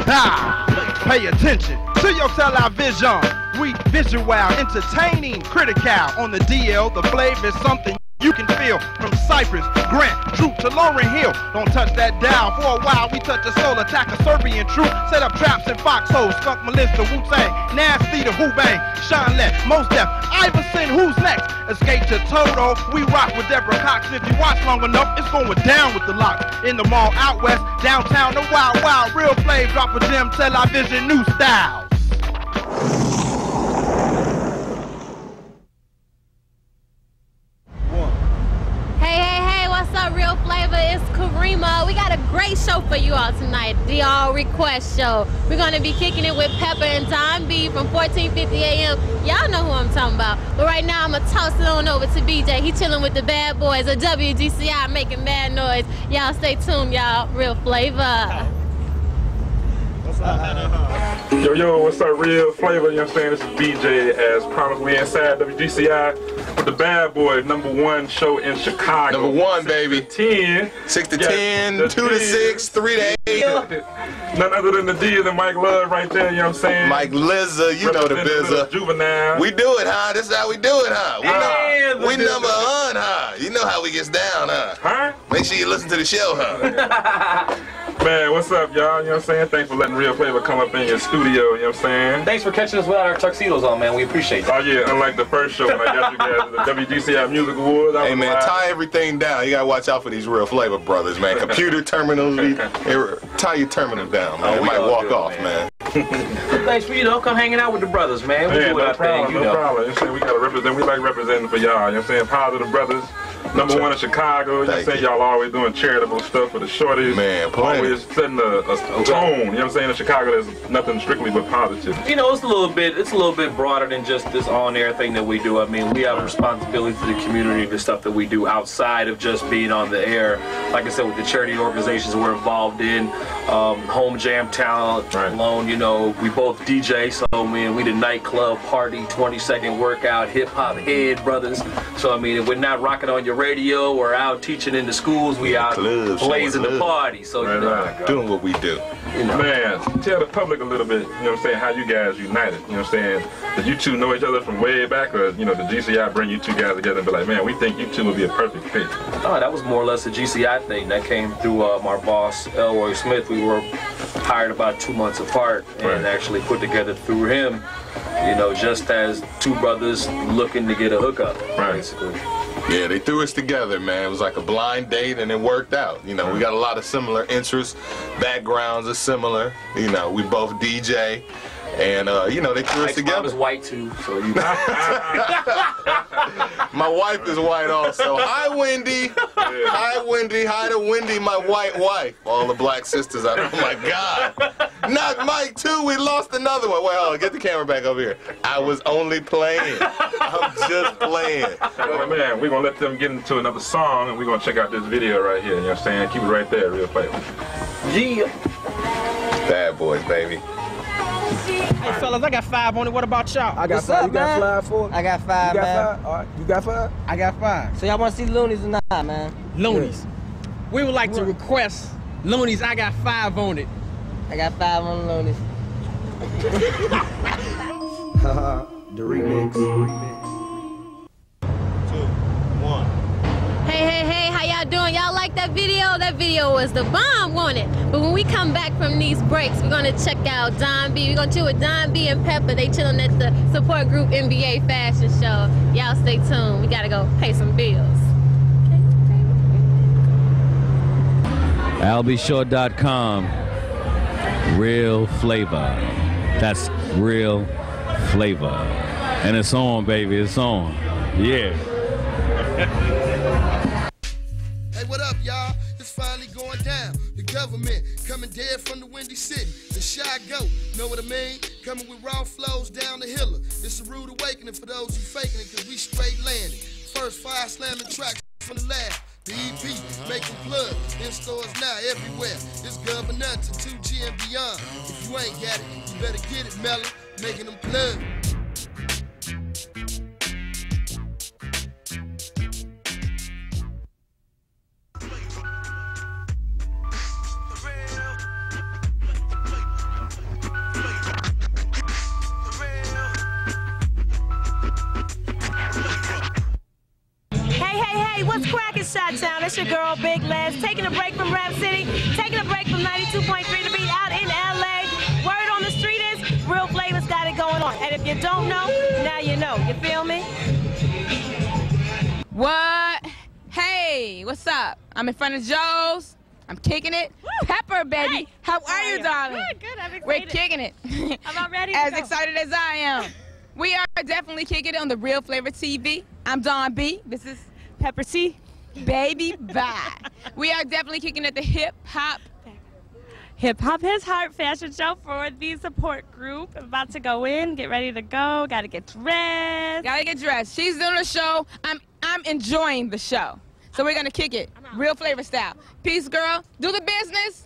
Pay attention to your television. We visual, entertaining, critical. On the DL, the flavor is something you can feel. From Cypress, Grant, Troop to Lauryn Hill. Don't touch that dial. For a while, we touch a soul, attack a Serbian troop. Set up traps in foxholes. Skunk Melissa, Wu-Tang, Nasty the Who-Bang, Sean Lett, Mos Def, Iverson, who's next? Escape to Toto. We rock with Deborah Cox. If you watch long enough, it's going down with the lock. In the mall out west, downtown, the wild, wild. Real Flav, drop a gem, television, new styles. What's up, Real Flavor? It's Karimah. We got a great show for you all tonight, the All Request Show. We're going to be kicking it with Pepper and Don B from 14:50 a.m. Y'all know who I'm talking about. But right now, I'm going to toss it on over to BJay. He chilling with the Bad Boyz of WGCI, making mad noise. Y'all stay tuned, y'all. Real Flavor. What's up, Yo, what's up, Real Flavor? You know what I'm saying? This is BJay. As promised, we inside WGCI with the Bad Boyz, #1 show in Chicago. #1, baby. 10. 6 to 10, 2 to 6, 3 to 8. None other than the D than Mike Love right there, you know what I'm saying? Mike Lizza, you know the bizza. Juvenile. We do it, huh? This is how we do it, huh? We number one, huh? You know how we gets down, huh? Huh? Make sure you listen to the show, huh? Man, what's up, y'all? You know what I'm saying? Thanks for letting Real Flavor come up in your studio, you know what I'm saying? Thanks for catching us without our tuxedos on, man. We appreciate that. Oh, yeah, unlike the first show when I got you guys at the WGCI Music Awards. Hey, man, tie everything down. You gotta watch out for these Real Flavor brothers, man. Computer terminals, tie your terminal down, man. It might walk off, man. Thanks for, come hanging out with the brothers, man. We do our thing, no problem. You know what I'm saying? We gotta represent, we like representing for y'all, you know what I'm saying? Positive brothers. #1 in Chicago, you know what I'm saying? Y'all always doing charitable stuff for the shorties. Man, always setting a tone, you know what I'm saying? In Chicago, there's nothing strictly but positive. You know, it's a little bit broader than just this on-air thing that we do. I mean, we have a responsibility to the community, the stuff that we do outside of just being on the air. Like I said, with the charity organizations we're involved in, Home Jam Talent alone, we both DJ, so I mean, we the nightclub party, 20-second workout, hip-hop head brothers. So I mean, if we're not rocking on your radio or out teaching in the schools, we out blazing the party. So doing what we do. Man, tell the public a little bit, you know what I'm saying, how you guys united, you know what I'm saying? Did you two know each other from way back, or the GCI bring you two guys together and be like, man, we think you two would be a perfect fit? Oh, that was more or less a GCI thing. That came through our boss, Elroy Smith. We were hired about 2 months apart and actually put together through him, just as two brothers looking to get a hookup, basically. Yeah, they threw us together, man. It was like a blind date, and it worked out. We got a lot of similar interests. Backgrounds are similar. We both DJ. And, they threw us together. My mom is white, too, so My wife is white, also. Hi, Wendy. Hi, Wendy. Hi to Wendy, my white wife. All the black sisters out there. Oh, my God. Not Mike, too. We lost another one. Well, get the camera back over here. I was only playing. I'm just playing. Well, man, we're going to let them get into another song, and we're going to check out this video right here. You know what I'm saying? Keep it right there, Real Flavor. Yeah. Bad Boyz, baby. Hey fellas, I got 5 on it. What about y'all? I got 5. You got 5 for it? I got 5, you got man. 5? All right. You got 5? I got 5. So y'all want to see Loonies or not, man? Loonies. Yeah. We would like to request Loonies. I got 5 on it. I got 5 on the Loonies. The remix. 2, 1. Hey, how y'all doing? Y'all like that video? That video was the bomb, wasn't it? But when we come back from these breaks, we're gonna check out Don B. We're gonna chill with Don B and Pepper. They chilling at the support group NBA fashion show. Y'all stay tuned. We gotta go pay some bills. albishore.com. Real Flavor. That's Real Flavor. And it's on, baby. It's on. Yeah. Hey, what up, y'all? It's finally going down. The government coming dead from the Windy City. The shy goat, know what I mean? Coming with raw flows down the hill. It's a rude awakening for those who faking it, cause we straight landed. First 5 slamming tracks from the lab. The EP, making plug in stores now everywhere. It's Governor to 2G and beyond. If you ain't got it, you better get it, Melon. Making them plug. Chi-Town. It's your girl, Big Les, taking a break from Rap City, taking a break from 92.3 to be out in LA. Word on the street is, Real Flava's got it going on. And if you don't know, now you know. You feel me? What? Hey, what's up? I'm in front of Joe's. I'm kicking it. Woo! Pepper, baby. Hey. How are you, darling? Good, I'm excited. We're kicking it. I'm about ready to As go. excited as I am. We are definitely kicking it on the Real Flava TV. I'm Dawn B. This is Pepper C. Baby Bye. We are definitely kicking it the hip-hop. Hip-Hop His Heart fashion show for the support group. I'm about to go in, get ready to go, gotta get dressed. Gotta get dressed. She's doing the show. I'm enjoying the show. So we're gonna kick it, Real Flava style. Peace, girl. Do the business.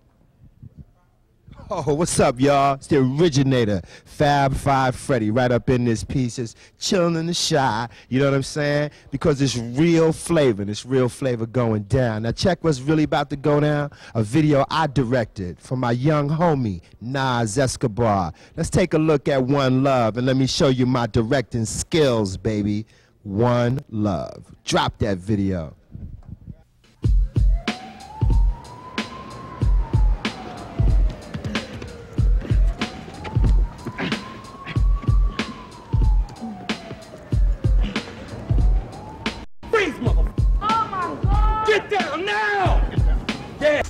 Oh, what's up, y'all? It's the originator, Fab Five Freddy, right up in this piece, just chilling in the shy. You know what I'm saying? Because it's real flavor, and it's real flavor going down. Now check what's really about to go down. A video I directed for my young homie, Nas Escobar. Let's take a look at One Love, and let me show you my directing skills, baby. One Love. Drop that video. Freeze, motherfucker! Oh my God! Get down now! Yeah.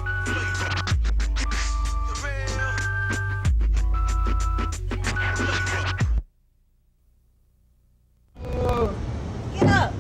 Get up!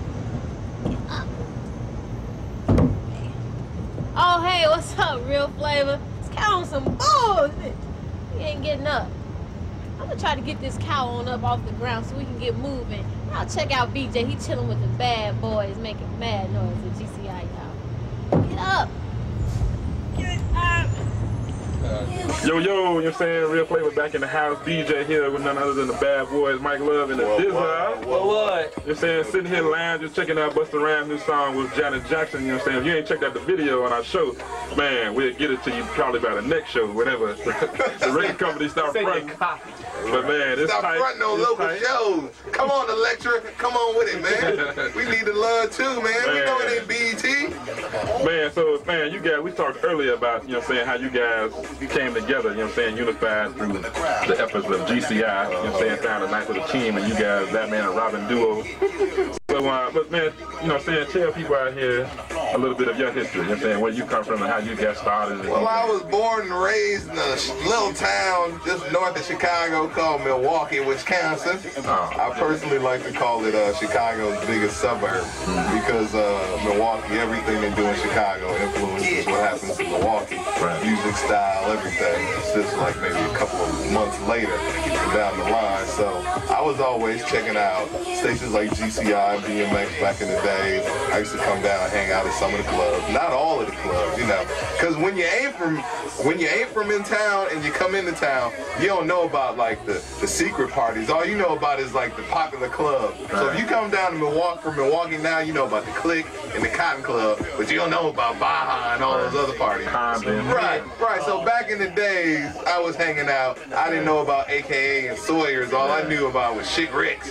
Oh, hey, what's up, Real Flava? This cow on some bullshit. He ain't getting up. I'm gonna try to get this cow on up off the ground so we can get moving. Now check out BJay. He chilling with the Bad Boyz, making mad noise at GCI, y'all. Get up. Get up! Yo, you know what I'm saying? Real Flava back in the house. BJay here with none other than the Bad Boyz, Mike Love and the Dizza. What? You know what I'm saying? Sitting here lounge, just checking out Busta Rhymes' new song with Janet Jackson. You know what I'm saying? If you ain't checked out the video on our show, man, we'll get it to you probably by the next show, whenever the record company start fronting. But man, it's Stop tight. fronting on It's local tight. shows. Come on, Electra. Come on with it, man. We need the love too, man. We know it ain't BET. Man, so, man, you guys, we talked earlier about, you know what I'm saying, how you guys came together, you know what I'm saying, unified through the efforts of GCI, you know what I'm saying, found a nice little team, and you guys, Batman and Robin duo. So, but man, you know what I'm saying, tell people out here a little bit of your history, you know what I'm saying, where you come from and how you got started. Well, I was born and raised in a little town just north of Chicago called Milwaukee, Wisconsin. I personally like to call it Chicago's biggest suburb because Milwaukee, everything they do in Chicago influences what happens in Milwaukee. Music style, everything. It's just like maybe a couple of months later down the line. So I was always checking out stations like GCI, BMX back in the day. I used to come down and hang out at some of the clubs. Not all of the clubs, you know. Because when you ain't from in town and you come into town, you don't know about like the secret parties. All you know about is like the popular club. So if you come down to Milwaukee from Milwaukee now, you know about the Click and the Cotton Club, but you don't know about Baja and all those other parties. Right. So back in the days, I was hanging out. I didn't know about AKA and Sawyer's. All I knew about was Chick Rick's.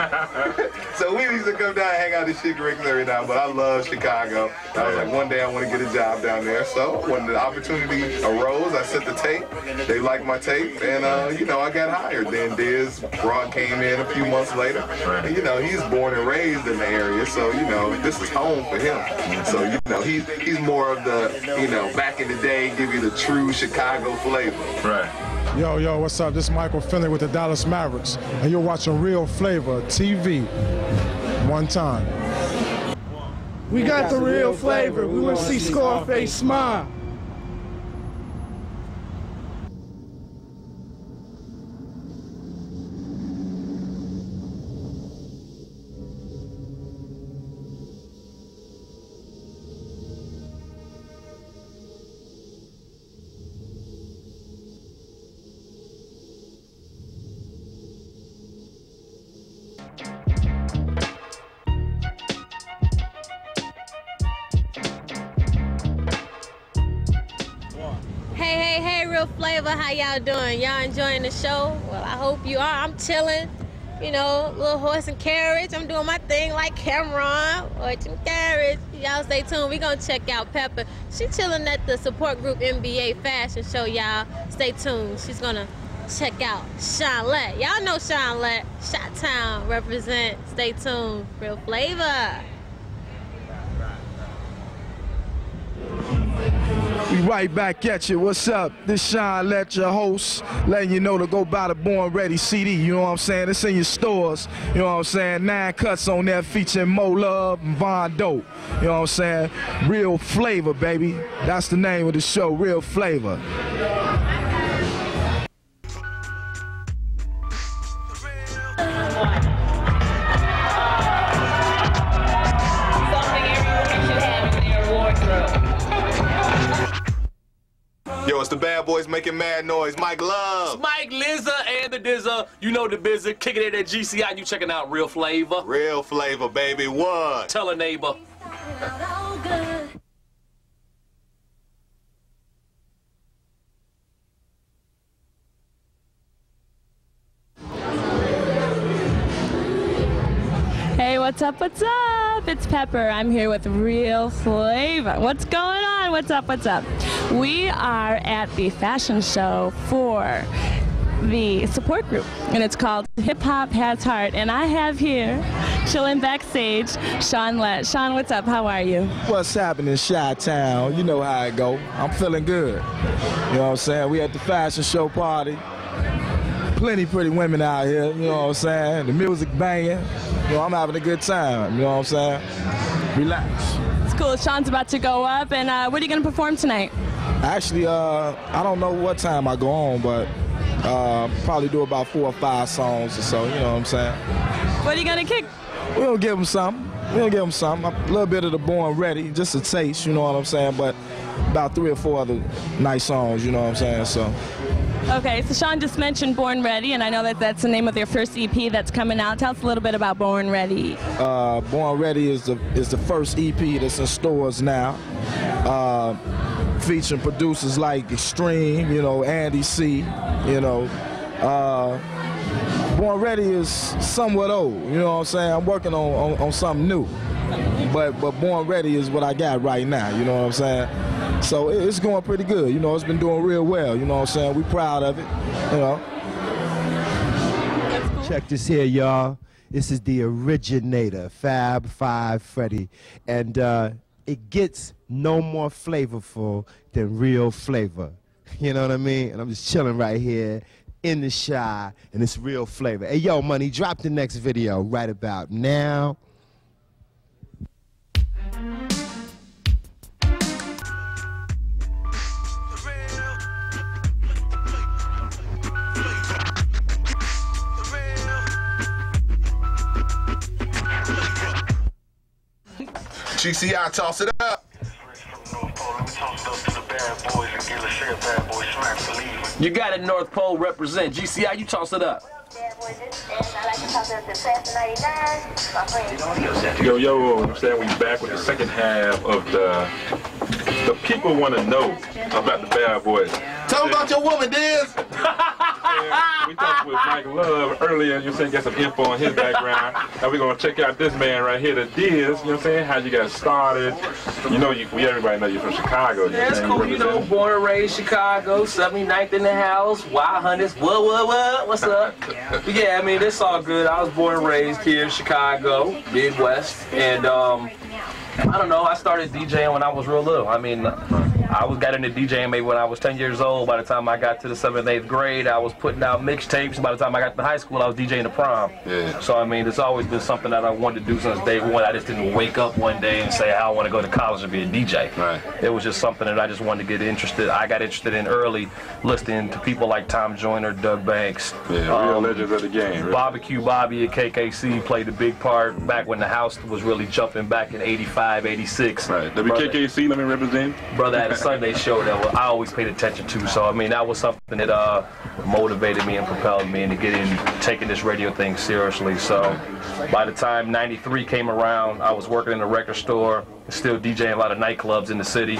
So we used to come down and hang out at Chick Rick's every now, but I love Chicago. I was like, one day I want to get a job down there. So when the opportunity arose, I sent the tape. They liked my tape, and you know, I got hired. Then Diz Broad came in a few months later. And, you know, he's born and raised in the area, so you know, this is home for him. So you know, he's more of the, you know, back in the day, give you the true Chicago flavor. Right. Yo, what's up? This is Michael Finley with the Dallas Mavericks, and you're watching Real Flava TV. One time. We got the real flavor. We want to see Scarface smile. Hey, Real Flava, how y'all doing? Y'all enjoying the show? Well, I hope you are. I'm chilling. you know, little horse and carriage. I'm doing my thing like Cameron, horse and carriage. Y'all stay tuned. We gonna check out Pepper. She chilling at the support group NBA fashion show, y'all. Stay tuned. She's gonna check out Sean Lett. Y'all know Sean Lett. Chi-Town represent. Stay tuned. Real Flavor. We right back at you. What's up? This Sean Lett, your host, letting you know to go buy the Born Ready CD. You know what I'm saying? It's in your stores. You know what I'm saying? 9 cuts on there featuring Mo Love and Von Dope. You know what I'm saying? Real Flavor, baby. That's the name of the show, Real Flavor. Yo, it's the Bad Boys making mad noise. Mike Love. It's Mike Lizza and the Dizza. You know the Bizza. Kicking it at GCI. You checking out Real Flavor. Real Flavor, baby. What? Tell a neighbor. Hey, what's up, what's up? It's Pepper. I'm here with Real Flavor. What's going on? What's up, what's up? We are at the fashion show for the support group, and it's called Hip Hop Has Heart, and I have here, chilling backstage, Sean Lett. Sean, what's up? How are you? What's happening, Chi-Town? You know how it go. I'm feeling good. You know what I'm saying? We at the fashion show party. Plenty pretty women out here, you know what I'm saying? The music banging. You know, I'm having a good time, you know what I'm saying? Relax. It's cool. Sean's about to go up, and what are you going to perform tonight? Actually, I don't know what time I go on, but probably do about 4 or 5 songs or so, you know what I'm saying? What are you going to kick? We're going to give them something. We're going to give them something. A little bit of the Born Ready, just a taste, you know what I'm saying? But about 3 or 4 other nice songs, you know what I'm saying? So. Okay, so Sean just mentioned Born Ready, and I know that that's the name of their first EP that's coming out. Tell us a little bit about Born Ready. Born Ready is the first EP that's in stores now, featuring producers like Extreme, you know, Andy C, you know. Born Ready is somewhat old, you know what I'm saying? I'm working on something new, but Born Ready is what I got right now, you know what I'm saying? So it's going pretty good. You know, it's been doing real well. You know what I'm saying? We proud of it, you know. Check this here, y'all. This is the originator, Fab Five Freddy. And it gets no more flavorful than Real Flavor. You know what I mean? And I'm just chilling right here in the Chi, and it's Real Flavor. Hey, yo, Money, drop the next video right about now. GCI, toss it up. You got it, North Pole represent. GCI, you toss it up. Yo, I'm saying we back with the second half of the people want to know about the Bad Boys. Tell them about your woman, Diz. We talked with Mike Love earlier. You saying get some info on his background. And we're gonna check out this man right here, the Diz. You know what I'm saying? How you got started. You know, everybody know you're from Chicago. Yeah, it's cool. You know, born and raised Chicago, 79th in the house, Wild Hunters. What? What's up? But yeah, I mean, it's all good. I was born and raised here in Chicago, Midwest, and I don't know. I started DJing when I was real little. I mean, I got into DJing maybe when I was 10 years old. By the time I got to the 7th, 8th grade, I was putting out mixtapes. By the time I got to high school, I was DJing the prom. Yeah. So, I mean, it's always been something that I wanted to do since day one. I just didn't wake up one day and say, I want to go to college and be a DJ. Right. It was just something that I just wanted to get interested. I got interested in early, listening to people like Tom Joyner, Doug Banks. Yeah, real legends of the game. Really. Barbecue Bobby at KKC played a big part back when the house was really jumping back in 85, 86. Right. WKKC, let me represent. Brother had a Sunday show that I always paid attention to. So, I mean, that was something that motivated me and propelled me into taking this radio thing seriously. So, by the time 93 came around, I was working in a record store, still DJing a lot of nightclubs in the city.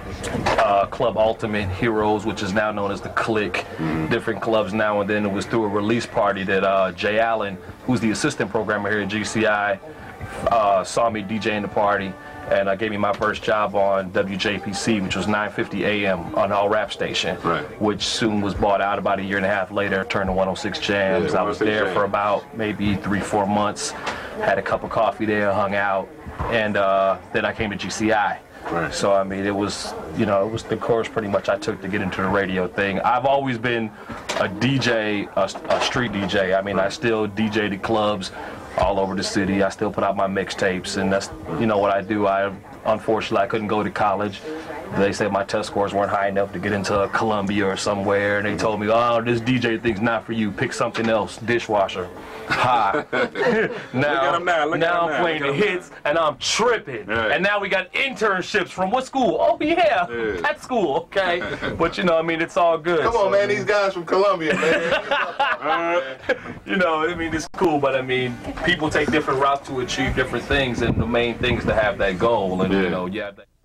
Club Ultimate Heroes, which is now known as the Click. Different clubs now, and then it was through a release party that Jay Allen, who's the assistant programmer here at GCI, saw me DJing the party, and gave me my first job on WJPC, which was 9:50 a.m. on All Rap Station, which soon was bought out about a year and a half later, turned to 106 Jams. I was there for about maybe 3-4 months, had a cup of coffee there, hung out, and then I came to GCI. So I mean, it was, you know, it was the course pretty much I took to get into the radio thing. I've always been a DJ, a street DJ. I mean, I still DJ the clubs all over the city. I still put out my mixtapes, and that's, you know, what I do. Unfortunately, I couldn't go to college. They said my test scores weren't high enough to get into Columbia or somewhere, and they told me, oh, this DJ thing's not for you. Pick something else. Dishwasher. Ha. now I'm playing the hits, and I'm tripping. And now we got internships from what school? Oh, yeah, that school, okay. But, you know, I mean, it's all good. Come on, man, these guys from Columbia, man. You know, I mean, it's cool, but I mean, people take different routes to achieve different things, and the main thing is to have that goal, and, you know,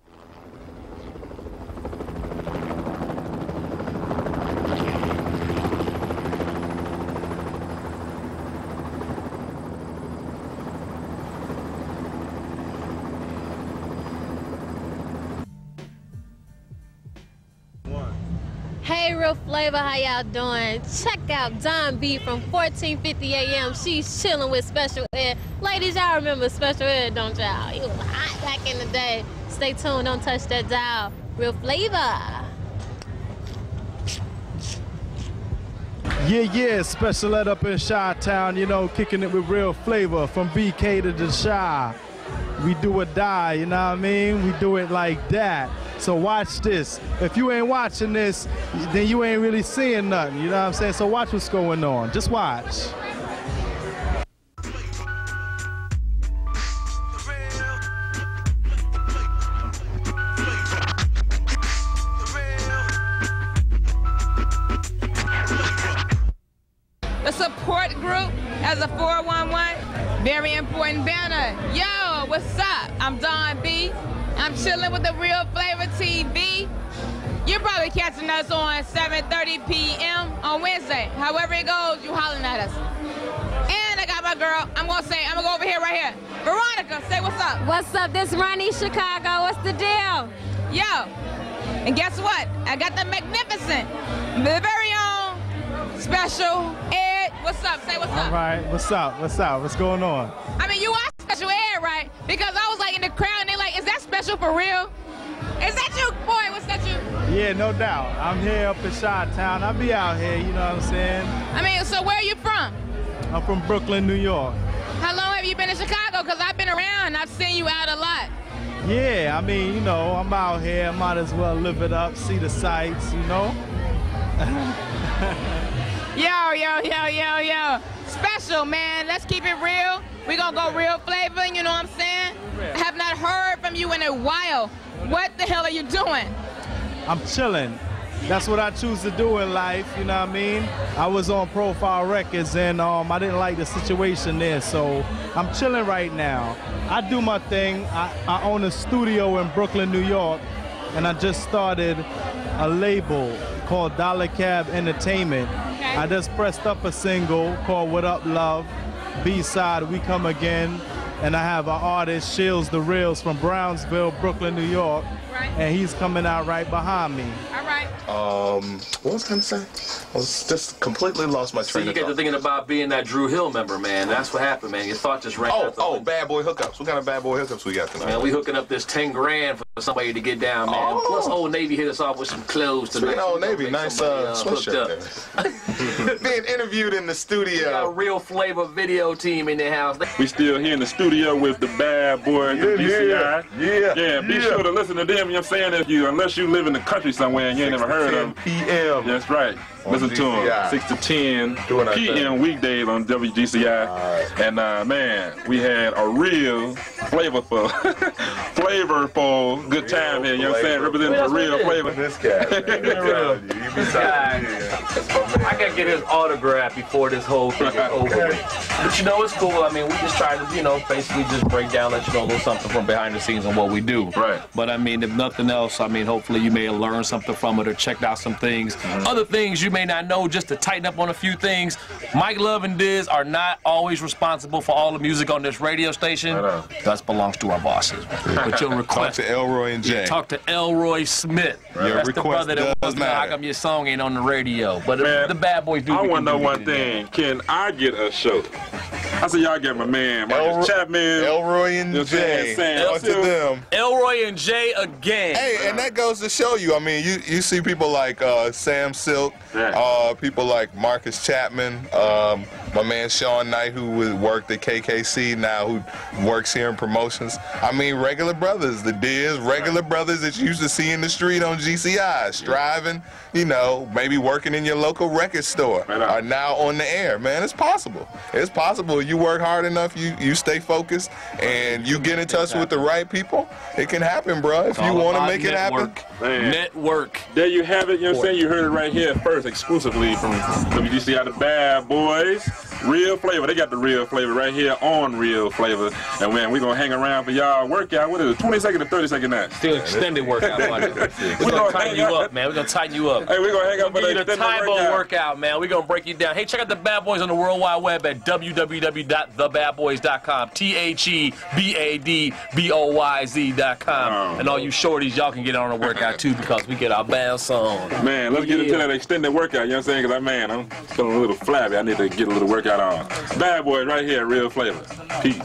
Hey, Real Flavor, how y'all doing? Check out Don B from 1450 a.m. She's chilling with Special Ed. Ladies, y'all remember Special Ed, don't y'all? He was hot back in the day. Stay tuned, don't touch that dial. Real Flavor. Yeah, Special Ed up in Chi-Town, you know, kicking it with Real Flavor from BK to the Chi. We do or die, you know what I mean? We do it like that. So watch this. If you ain't watching this, then you ain't really seeing nothing, you know what I'm saying? So watch what's going on. Just watch. The support group as a 411, very important banner. Yo, what's up? I'm Don B. I'm chilling with the Real Flavor TV. You're probably catching us on 7:30 p.m. on Wednesday. However it goes, you hollering at us. And I got my girl. I'm gonna go over here right here. Veronica, say what's up. What's up? This Ronnie Chicago. What's the deal? Yo, and guess what? I got the magnificent, the very own Special Ed. What's up? Say what's up. All right, what's up? What's up? What's going on? I mean, you are Special Ed, right? Because I was like in the crowd and they're like, is that Special for real? Is that you, boy? What's that you? Yeah, no doubt. I'm here up in Chi-Town. I'll be out here, you know what I'm saying? I mean, so where are you from? I'm from Brooklyn, New York. How long have you been in Chicago? Because I've been around and I've seen you out a lot. Yeah, I mean, you know, I'm out here. I might as well live it up, see the sights, you know? Yo. Special, man. Let's keep it real. We're going to go Real Flavor, you know what I'm saying? I have not heard from you in a while. What the hell are you doing? I'm chilling. That's what I choose to do in life, you know what I mean? I was on Profile Records and I didn't like the situation there, so I'm chilling right now. I do my thing. I own a studio in Brooklyn, New York, and I just started a label called Dollar Cab Entertainment. Okay. I just pressed up a single called What Up Love, B-side, We Come Again, and I have an artist, Shields the Reels from Brownsville, Brooklyn, New York, and he's coming out right behind me. All right. What was I gonna say? I was just completely lost my train of thought. You get to thinking about being that Drew Hill member, man. That's what happened, man. Your thought just ran out. Oh, Bad Boy hookups. What kind of Bad Boy hookups we got tonight? Man, we hooking up this 10 grand for somebody to get down, man. Oh. Plus, Old Navy hit us off with some clothes tonight. Old Navy, nice sweatshirt. Being interviewed in the studio. We got a Real Flavor video team in the house. We still here in the studio with the Bad Boyz, the BCI. Yeah, be sure to listen to them, you know what I'm saying? Unless you live in the country somewhere and you ain't never heard of them. p.m. That's right. Listen to them 6 to 10 p.m. weekdays on WGCI. And man, we had a real flavorful good time here, you know what I'm saying? Representing the real flavor. This guy. I gotta get his autograph before this whole thing is over with. But you know, it's cool. I mean, we just try to, you know, basically just break down, let you know a little something from behind the scenes on what we do. Right. But I mean, if nothing else, I mean, hopefully you may have learned something from it or checked out some things. Other things you may not know, just to tighten up on a few things. Mike Love and Diz are not always responsible for all the music on this radio station. That belongs to our bosses. But your request. Talk to Elroy and Jay. Talk to Elroy Smith. Your That's the request brother that does wants to know how come your song ain't on the radio. But the Bad Boys do. I want to know one thing. Can I get a show? I said y'all get my man, Marcus Chapman. Elroy and Jay. Talk to them. Elroy and Jay again. Hey, and that goes to show you, I mean, you see people like Sam Silk, people like Marcus Chapman, my man Sean Knight, who worked at KKC now, who works here in promotions. I mean, regular brothers, the Diz, regular brothers that you used to see in the street on GCI, striving, you know, maybe working in your local record store, are now on the air. Man, it's possible. It's possible. You work hard enough, you stay focused, and you get in touch with the right people, it can happen, bro. If you want to make it happen. Network. There you have it. You know what I'm saying? You heard it right here first, exclusively from WGCI, the Bad Boys. Real Flavor. They got the Real Flavor right here on Real Flavor. And man, we're going to hang around for y'all workout. What is it, 20-second to 30-second now? Still extended workout. We're going to tighten you up, man. We're going to tighten you up. Hey, we're going to hang up for the extended workout, man. We're going to break you down. Hey, check out the Bad Boys on the World Wide Web at www.thebadboys.com. THEBADBOYZ.com. And all you shorties, y'all can get on the workout too because we get our bounce on. Man, let's get into that extended workout. You know what I'm saying? Because, man, I'm feeling a little flabby. I need to get a little workout on. Bad Boys right here, Real Flavor. Peace.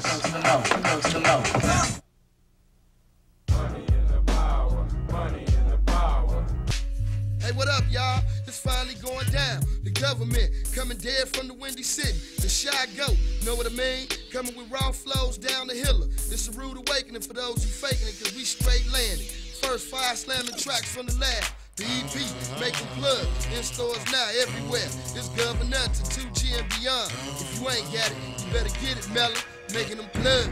Hey, what up, y'all? It's finally going down. The government coming dead from the Windy City. The Shy Goat, know what I mean? Coming with raw flows down the hill. It's a rude awakening for those who faking it, cause we straight landed. First 5 slamming tracks from the lab. The EP, making plug in stores now everywhere. It's Governor to 2G and beyond. If you ain't got it, you better get it, Melon. Making them plug.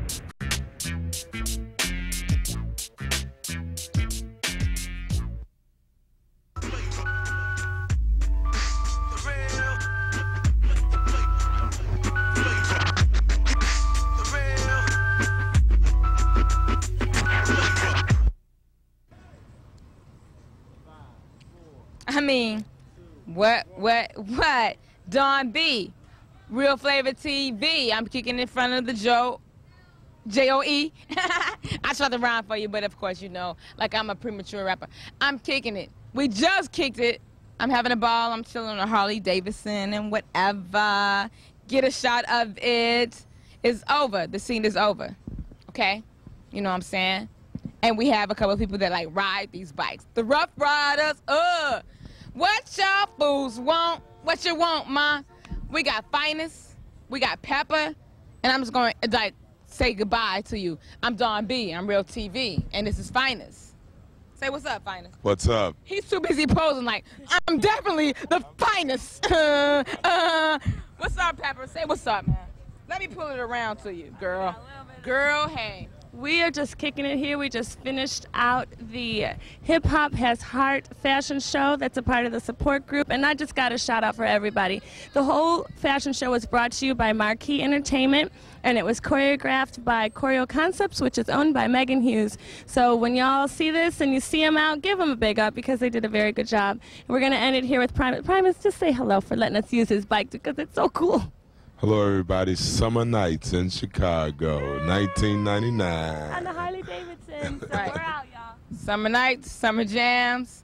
I mean, what? Don B, Real Flavor TV. I'm kicking in front of the J-O-E. I tried to rhyme for you, but of course, you know, like I'm a premature rapper. I'm kicking it. We just kicked it. I'm having a ball. I'm chilling on a Harley Davidson and whatever. Get a shot of it. It's over. The scene is over. Okay? You know what I'm saying? And we have a couple of people that like ride these bikes. The Rough Riders, what y'all fools want? What you want, ma? We got Finest, we got Pepper, and I'm just going to like say goodbye to you. I'm Don B, I'm Real TV, and this is Finest. Say what's up, Finest. What's up? He's too busy posing like, I'm definitely the finest. What's up, Pepper? Say what's up, man. Let me pull it around to you, girl. Girl, hey. We are just kicking it here. We just finished out the Hip Hop Has Heart fashion show. That's a part of the support group. And I just got a shout out for everybody. The whole fashion show was brought to you by Marquee Entertainment, and it was choreographed by Choreo Concepts, which is owned by Megan Hughes. So when y'all see this and you see them out, give them a big up because they did a very good job. And we're going to end it here with Primus. Primus, just say hello for letting us use his bike because it's so cool. Hello, everybody. Summer Nights in Chicago, 1999. On the Harley Davidson. So Right. we're out, y'all. Summer nights, summer jams.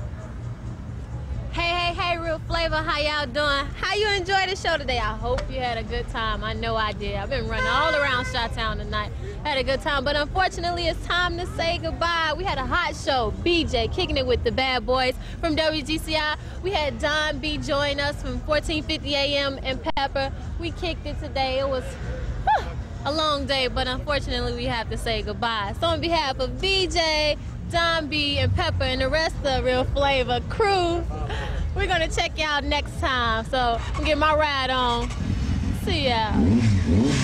Hey, Real Flavor, how y'all doing? How you enjoy the show today? I hope you had a good time. I know I did. I've been running all around Chi-Town tonight. Had a good time, but unfortunately, it's time to say goodbye. We had a hot show. BJay kicking it with the Bad Boys from WGCI. We had Don B join us from 1450 AM and Pepper. We kicked it today. It was a long day, but unfortunately, we have to say goodbye. So on behalf of BJay, Don B, and Pepper, and the rest of the Real Flavor crew, we're gonna check y'all next time. So I'm gonna get my ride on. See ya.